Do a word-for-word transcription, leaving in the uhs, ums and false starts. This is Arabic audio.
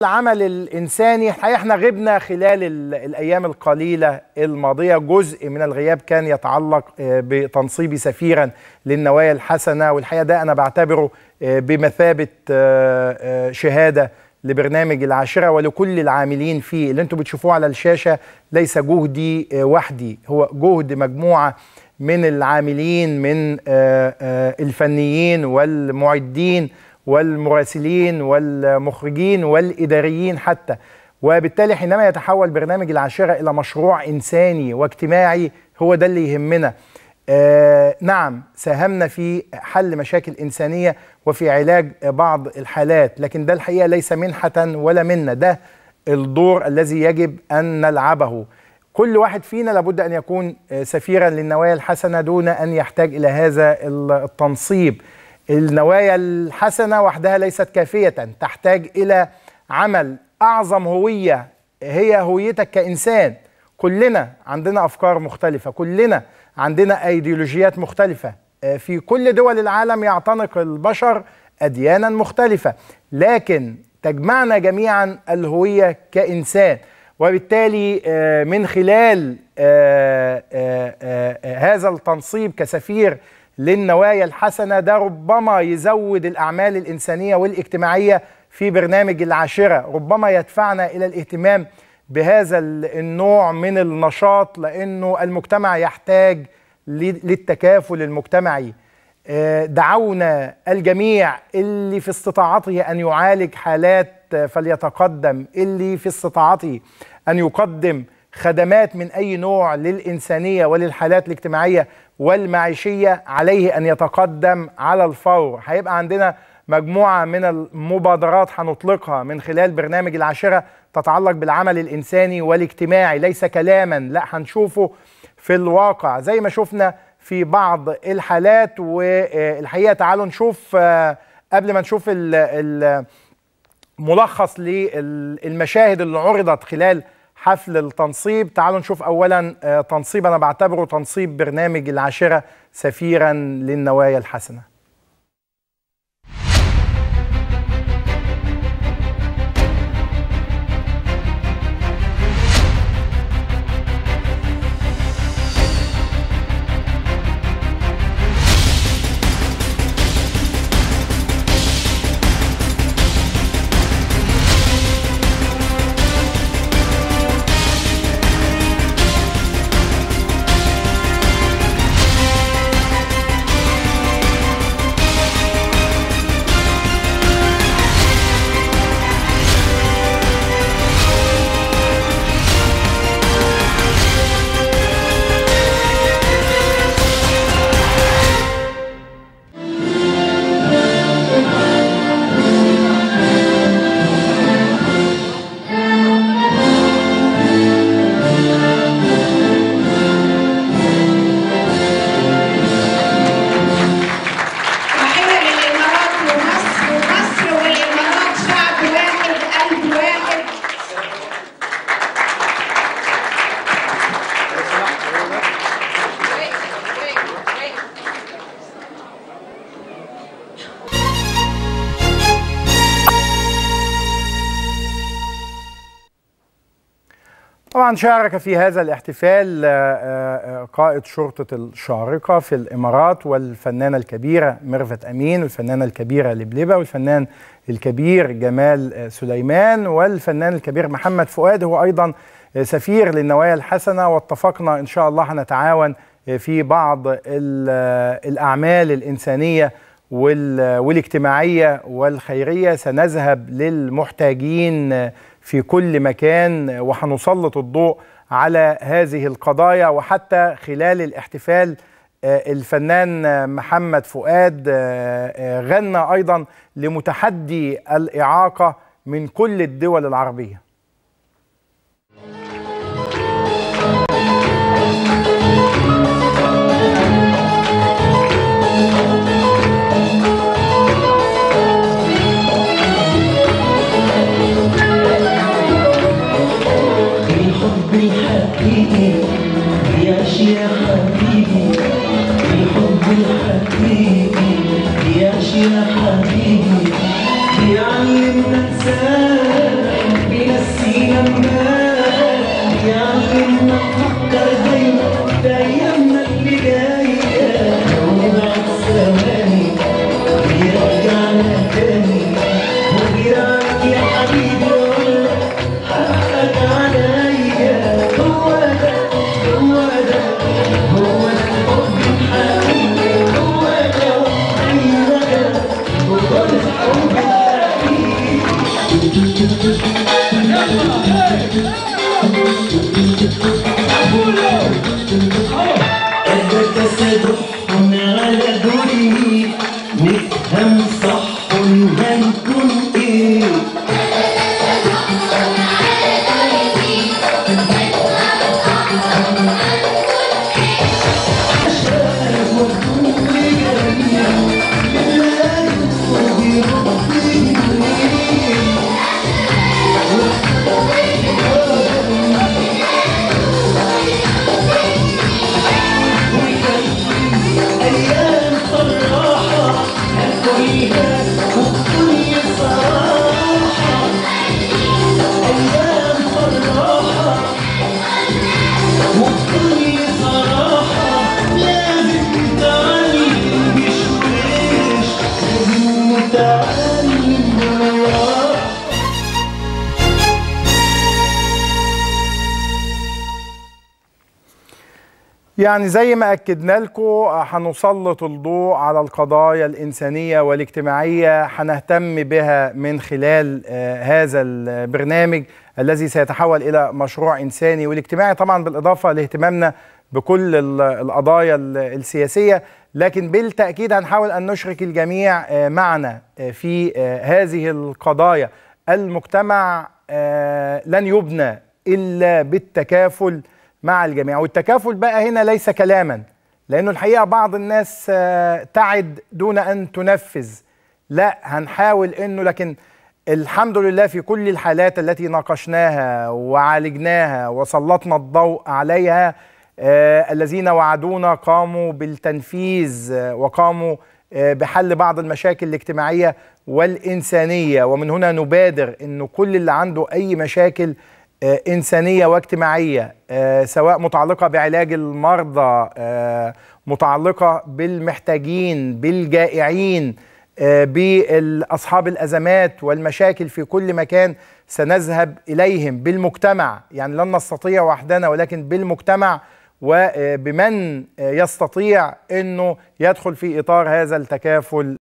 العمل الإنساني الحقيقة احنا غبنا خلال الأيام القليلة الماضية. جزء من الغياب كان يتعلق بتنصيبي سفيرا للنوايا الحسنة، والحقيقة ده أنا بعتبره بمثابة شهادة لبرنامج العاشرة ولكل العاملين فيه. اللي انتم بتشوفوه على الشاشة ليس جهدي وحدي، هو جهد مجموعة من العاملين، من الفنيين والمعدين والمراسلين والمخرجين والإداريين حتى. وبالتالي حينما يتحول برنامج العاشرة إلى مشروع إنساني واجتماعي هو ده اللي يهمنا. آه نعم، ساهمنا في حل مشاكل إنسانية وفي علاج بعض الحالات، لكن ده الحقيقة ليس منحة ولا منا، ده الدور الذي يجب أن نلعبه. كل واحد فينا لابد أن يكون سفيرا للنوايا الحسنة دون أن يحتاج إلى هذا التنصيب. النوايا الحسنة وحدها ليست كافية، تحتاج إلى عمل أعظم هوية هي هويتك كإنسان. كلنا عندنا أفكار مختلفة، كلنا عندنا أيديولوجيات مختلفة، في كل دول العالم يعتنق البشر أديانا مختلفة، لكن تجمعنا جميعا الهوية كإنسان. وبالتالي من خلال هذا التنصيب كسفير للنوايا الحسنة ده ربما يزود الأعمال الإنسانية والاجتماعية في برنامج العاشرة، ربما يدفعنا إلى الاهتمام بهذا النوع من النشاط، لأنه المجتمع يحتاج للتكافل المجتمعي. دعونا الجميع اللي في استطاعته أن يعالج حالات فليتقدم، اللي في استطاعته أن يقدم خدمات من أي نوع للإنسانية وللحالات الاجتماعية والمعيشية عليه أن يتقدم على الفور. هيبقى عندنا مجموعة من المبادرات هنطلقها من خلال برنامج العاشرة تتعلق بالعمل الإنساني والاجتماعي، ليس كلاما، لا هنشوفه في الواقع زي ما شفنا في بعض الحالات. والحقيقة تعالوا نشوف قبل ما نشوف الملخص للمشاهد اللي عرضت خلال حفل التنصيب. تعالوا نشوف أولا تنصيب أنا بعتبره تنصيب برنامج العاشرة سفيرا للنوايا الحسنة. طبعا شارك في هذا الاحتفال قائد شرطة الشارقة في الإمارات والفنانة الكبيرة ميرفت أمين والفنانة الكبيرة لبلبة والفنان الكبير جمال سليمان والفنان الكبير محمد فؤاد، هو أيضا سفير للنوايا الحسنة. واتفقنا إن شاء الله هنتعاون في بعض الأعمال الإنسانية والاجتماعية والخيرية. سنذهب للمحتاجين في كل مكان وحنسلط الضوء على هذه القضايا. وحتى خلال الاحتفال الفنان محمد فؤاد غنى أيضا لمتحدي الإعاقة من كل الدول العربية. يا حبيبي الحب الحقيقي يا حبيبي بيعلمنا ننساه تسدحهم على دوري نفهم صح هنكون ايه يعني زي ما أكدنا لكم هنسلط الضوء على القضايا الإنسانية والاجتماعية هنهتم بها من خلال هذا البرنامج الذي سيتحول إلى مشروع إنساني والاجتماعي، طبعا بالإضافة لاهتمامنا بكل القضايا السياسية، لكن بالتأكيد هنحاول أن نشرك الجميع معنا في هذه القضايا. المجتمع لن يبنى إلا بالتكافل مع الجميع، والتكافل بقى هنا ليس كلاما، لأنه الحقيقة بعض الناس تعد دون أن تنفذ. لا، هنحاول أنه، لكن الحمد لله في كل الحالات التي ناقشناها وعالجناها وسلطنا الضوء عليها، آه الذين وعدونا قاموا بالتنفيذ وقاموا آه بحل بعض المشاكل الاجتماعية والإنسانية. ومن هنا نبادر أنه كل اللي عنده أي مشاكل آه إنسانية واجتماعية، آه سواء متعلقة بعلاج المرضى، آه متعلقة بالمحتاجين، بالجائعين، آه بأصحاب الأزمات والمشاكل في كل مكان، سنذهب إليهم بالمجتمع. يعني لن نستطيع وحدنا، ولكن بالمجتمع وبمن يستطيع أنه يدخل في إطار هذا التكافل